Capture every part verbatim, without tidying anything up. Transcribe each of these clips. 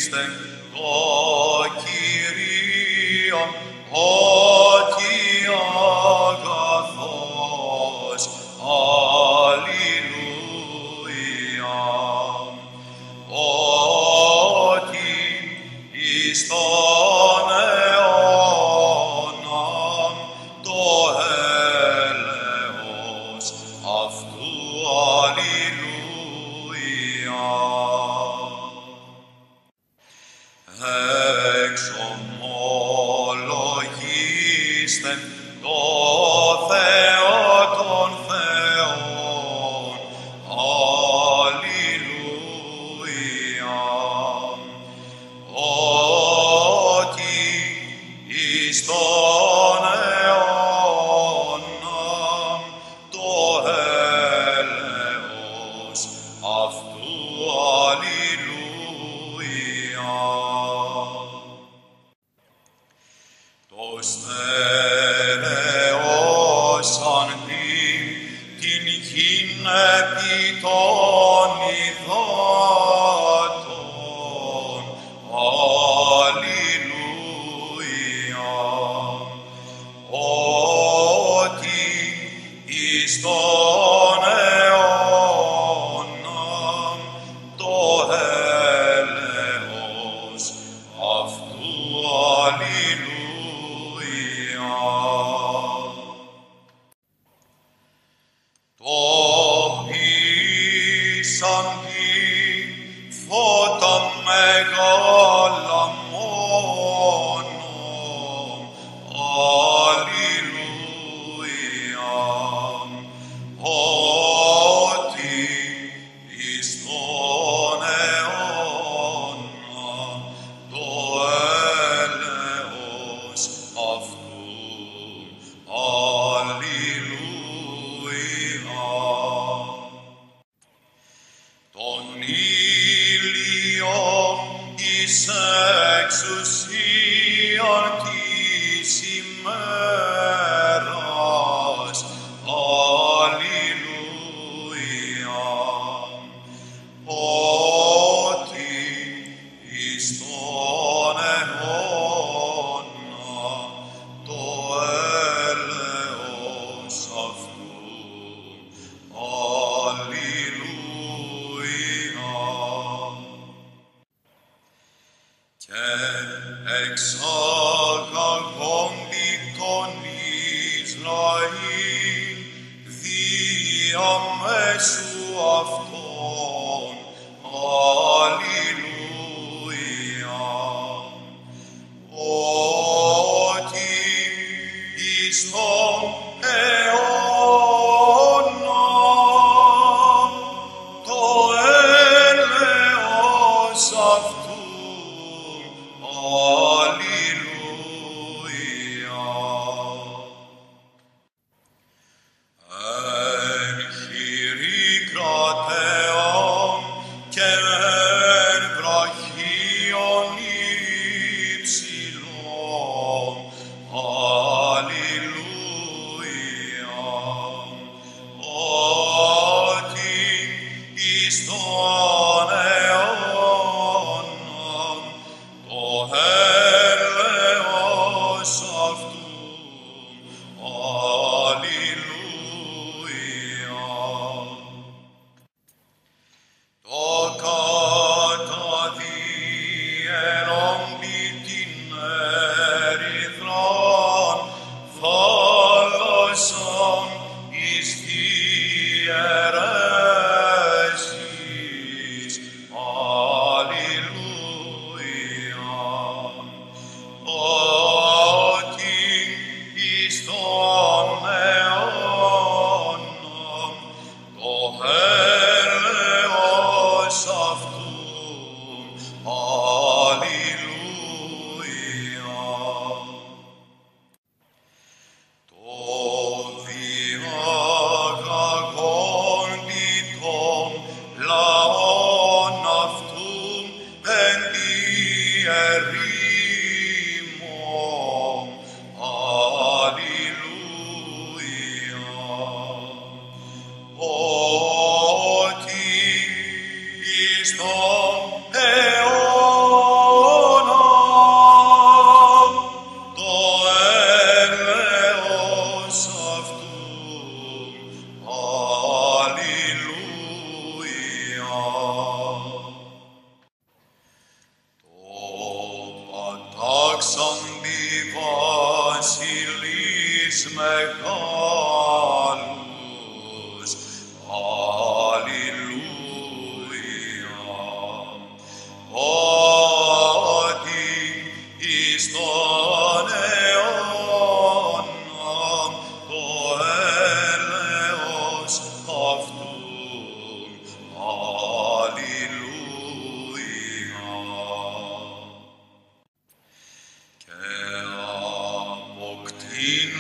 Χριστόν αιώνα.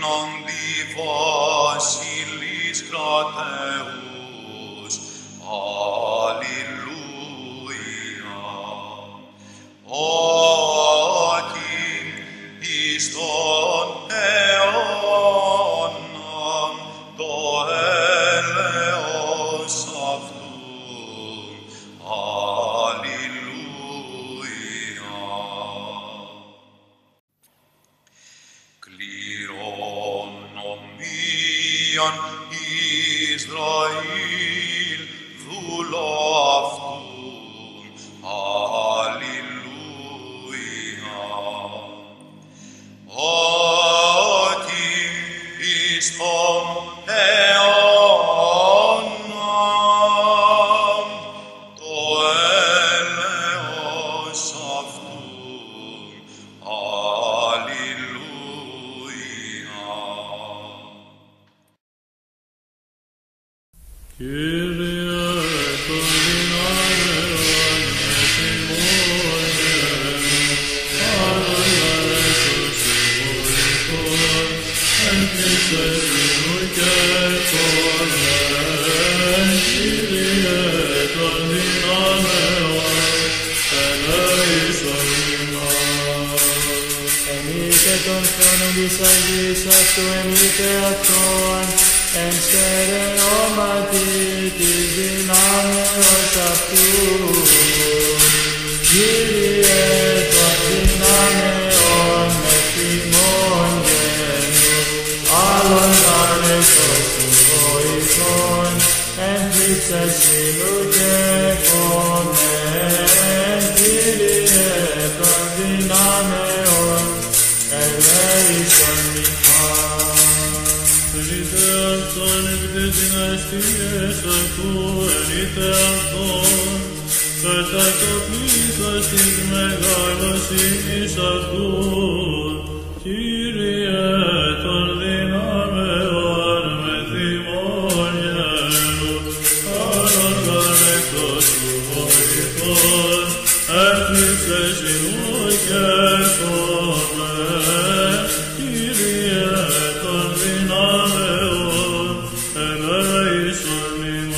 γίνοντι βασιλείς κρατεούς. Αλληλούια. Ότι εις τον αιώναν το έλεος αυτού. Αλληλούια. Κληρονομίαν Ισραήλ δούλο αυτού. Αλληλούια. Ότι εις τον αιώναν το έλεος αυτού. Αλληλούια. Κύριε των δυνάμεων ετοιμώνε, παραλαλέσως εγωιστών, έγκλεισες ημού και κόρνε. Κύριε των δυνάμεων, ελέησον ημάς. Εμείτε τον θρόνον της Αγίας αυτού, εμείτε αυτόν, εν στερεώματι της δυνάμεως αυτού. Κύριε των δυνάμεων με θυμών γένου, άλλον γαρέκτος του βοηθών, έγκλειψες συνού και κομμέν. Κύριε των δυνάμεων, ελέησον ημάς. Ενείτε αυτόν επί τις δυναστείες αυτού, ενείτε αυτόν, κατά το πλήθος της μεγαλοσύνης αυτού. Κύριε των δυνάμεων με θυμών γένου, άλλον γαρέκτος του βοηθών, έγκλειψες ημού και κομμέν. Κύριε των δυνάμεων, ελέησον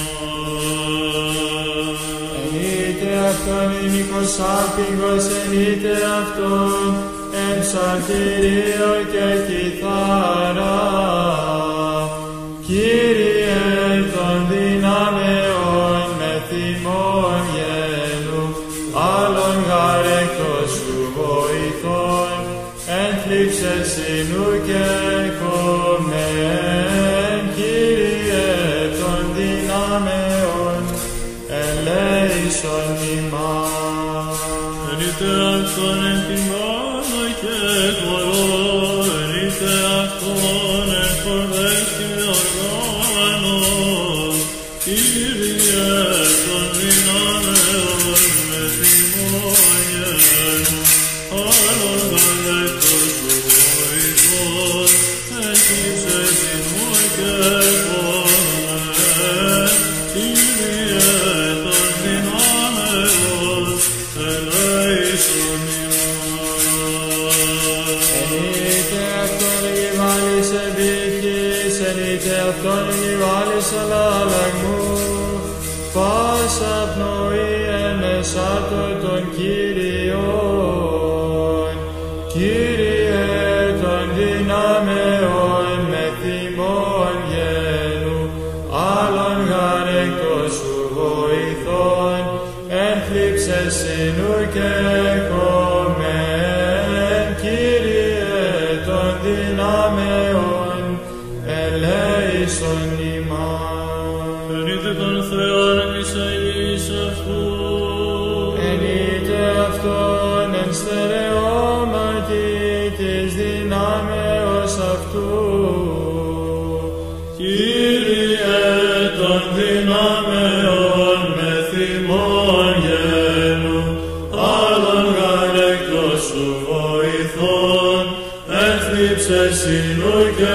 ημάς. Ενείτε αυτόν ημικός άπηγος, ενείτε αυτόν εν ψαλτηρίο και κιθάρα. Κύριε των δυνάμεων με θυμών γένου, άλλον γαρέκτος σου βοηθών, έγκλειψες συνού και κομμέν. Κύριε των δυνάμεων, ελέησον ημάς. Ενείτε αυτόν εν τιμάνα και χορό, ενείτε αυτόν εν χορδές και οργάνων. Κύριε των δυνάμεων με θυμών γένου, άλλον γαρέκτος του βοηθών, έγκλειψες ημού και κομμέν. Κύριε των δυνάμεων, ελέησον ημάς. Ενείτε αυτόν γυβάλης επίχης, ενείτε αυτόν γυβάλης αλλαλαγμού, πάσα πνοή εμεσάτω των Κύριων. Κύριε των δυνάμεων με θυμών γένου, άλλον γαρέκτος σου βοηθών, έγκλειψες συνού και κομμέν. Κύριε των δυνάμεων, ελέησον ημάς. Ενείτε τον Θεόν της Αγίας αυτού, Ενείτε αυτόν εν στερεώματι της δυνάμεως αυτού. Κύριε των δυνάμεων με θυμών γένου, άλλον γαρέκτος σου βοηθών, έγκλειψες συνού και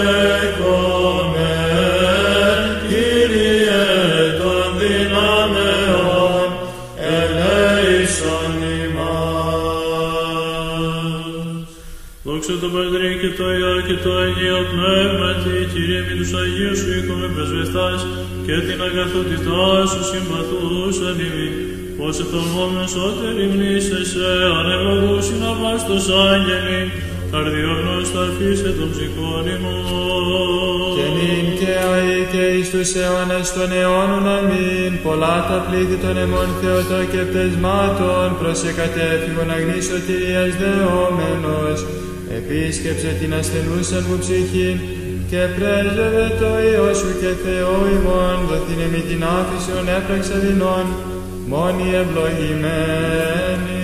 κομμέν. Κύριε των δυνάμεων, ελέησον ημάς. Δόξα το Πατρί και το Υιό και το Αγίο Πνεύματι, Κύριε μη τους Αγίους σου οίκομε πρεσβευτάς και την αγαθότητά σου συμπαθούσαν ημί. Ως ευθομόμεν σώτερη μνήσεσαι, ανευλογούσιν αβάστος άγγελοι, καρδιογνώστα αφήσε τον ψυχών ημών. Και νυν και αεί και εις τους αιώνας των αιώνων αμήν, πολλά τα πλήθη των εμών Θεοτό και πτεσμάτων, προσεκατέφυγον αγνής σωτηρίας δεόμενος, επίσκεψε την ασθενούσαν μου ψυχήν, και πρέσβευε το Υιό σου και Θεό ημών, δοθήνε μη την άφησον έπραξα δεινών, μόνοι ευλογημένοι.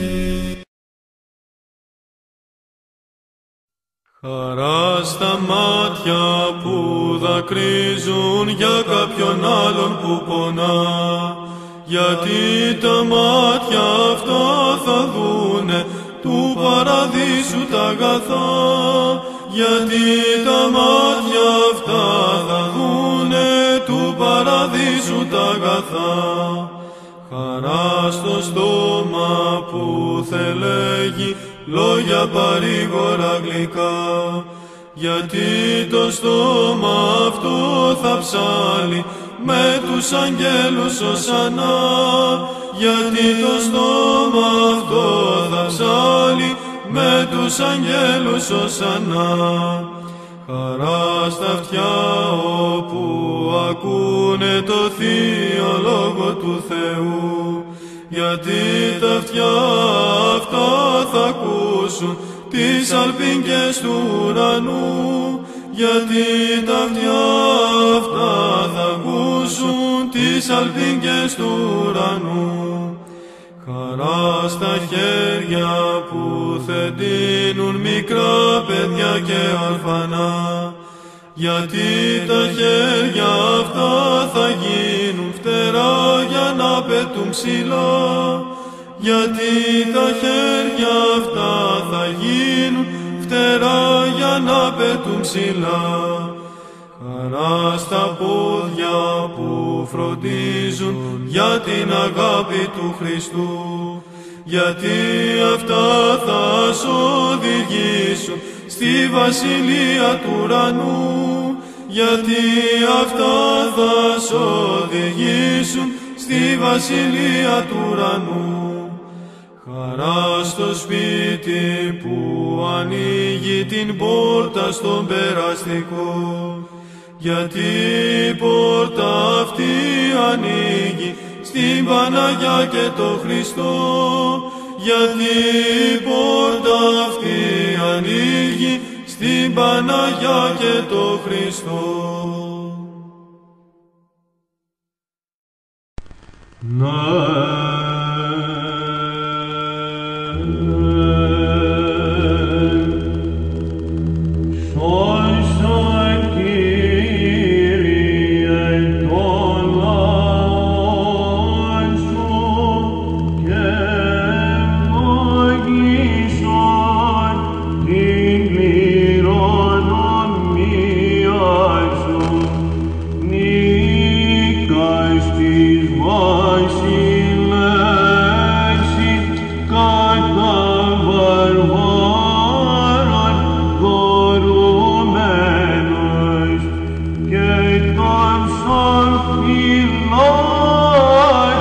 Χαρά στα μάτια που δακρύζουν για κάποιον άλλον που πονά, γιατί τα μάτια αυτά θα δούνε του παραδείσου τα αγαθά, γιατί τα μάτια αυτά θα δούνε του παραδείσου τα αγαθά. Χαρά στο στόμα που θελέγει λόγια παρήγορα γλυκά, γιατί το στόμα αυτό θα ψάλει με τους αγγέλους οσανά, γιατί το στόμα αυτό θα ψάλει με τους αγγέλους οσανά. Χαρά στα αυτιά όπου ακούνε το Θείο Λόγο του Θεού, γιατί τα αυτιά αυτά θα ακούσουν τις αλπίνκες του ουρανού, γιατί τα αυτιά αυτά θα ακούσουν τις αλπίνκες του ουρανού. Χαρά στα χέρια που θεντίνουν μικρά παιδιά και ορφανά, γιατί τα χέρια αυτά θα γίνουν φτερά για να πετούν ψηλά, γιατί τα χέρια αυτά θα γίνουν φτερά για να πετούν ψηλά. Χαρά στα πόδια που φροντίζουν για την αγάπη του Χριστού, γιατί αυτά θα σ' οδηγήσουν στη βασιλεία του ουρανού, γιατί αυτά θα σ' οδηγήσουν στη βασιλεία του ουρανού. Χαρά στο σπίτι που ανοίγει την πόρτα στον περαστικό, γιατί η πόρτα αυτή ανοίγει στην Παναγιά και το Χριστό, γιατί η πόρτα αυτή ανοίγει στην Παναγιά και το Χριστό. Lord.